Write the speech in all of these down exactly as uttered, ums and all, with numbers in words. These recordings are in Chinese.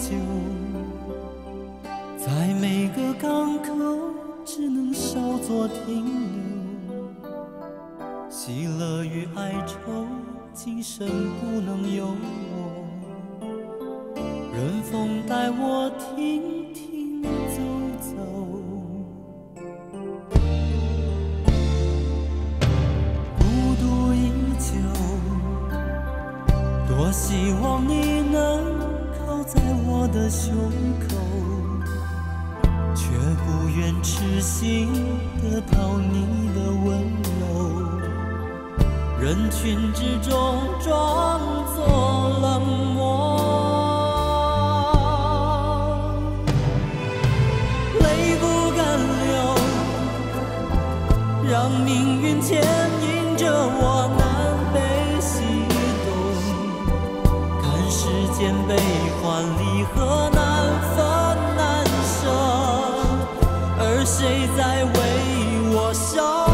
久，在每个港口只能稍作停留，喜乐与哀愁今生不能有我，任风带我停停走走。孤独已久，多希望你能靠在我的胸口，却不愿痴心得到你的温柔，人群之中装作冷漠，泪不敢流，让命运牵引着我南北西东，看世间悲欢离合难分难舍，而谁在为我守？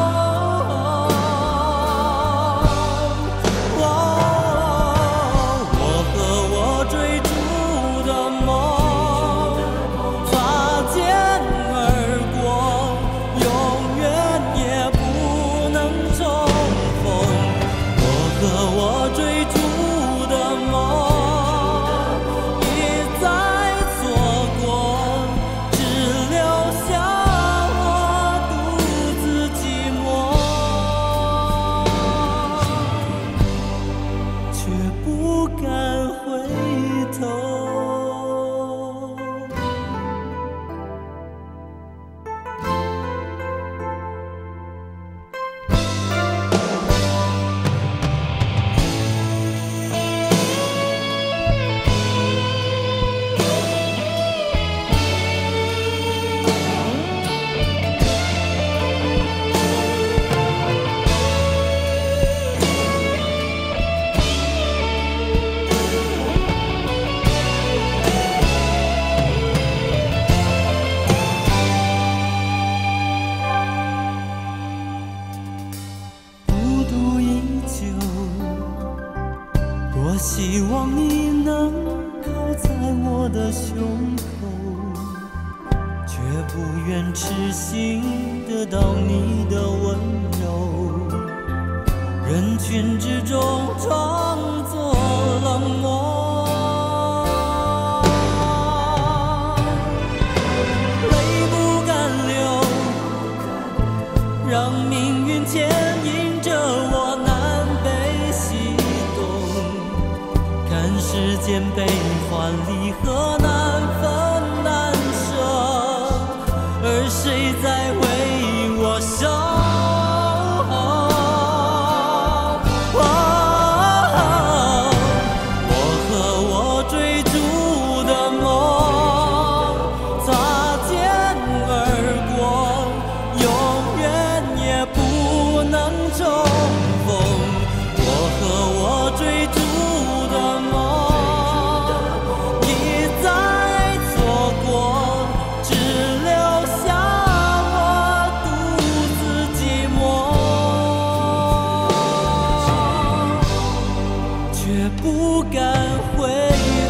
多希望你能靠在我的胸口，却不愿痴心得到你的温柔，人群之中装作冷漠，泪不敢流，让命运牵引着我南北西东，看世间悲欢离合难分难舍，而谁在为我守？不敢回